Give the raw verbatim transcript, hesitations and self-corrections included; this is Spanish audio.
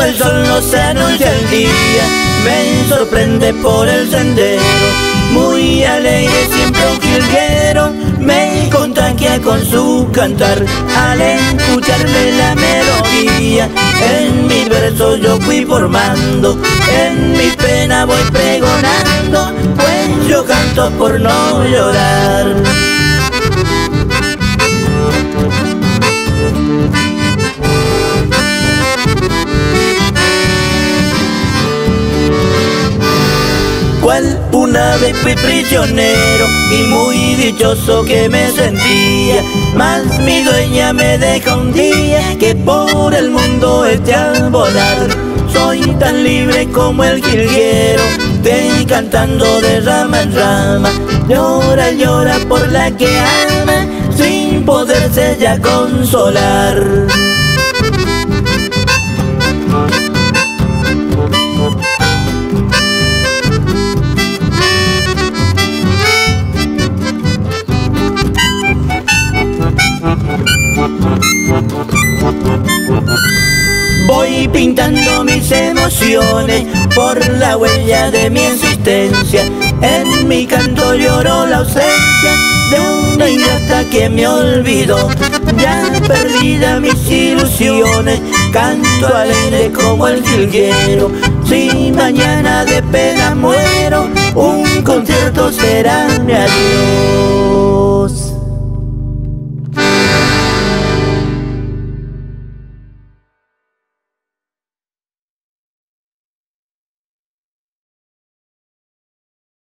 el sol nos anuncia el día, me sorprende por el sendero. Muy alegre siempre un jilguero, me contagia con su cantar. Al escucharme la melodía, en mis versos yo fui formando, en mi pena voy pregonando, pues yo canto por no llorar. Cual una vez fui prisionero y muy dichoso que me sentía, mas mi dueña me deja un día que por el mundo eché a volar. Soy tan libre como el jilguero, de cantando de rama en rama. Llora, llora por la que ama, sin poderse ya consolar. Voy pintando mis emociones por la huella de mi existencia. En mi canto lloro la ausencia de una ingrata que me olvidó. Ya perdida mis ilusiones, canto alegre como el jilguero. Si mañana de pena muero, un concierto será mi adiós.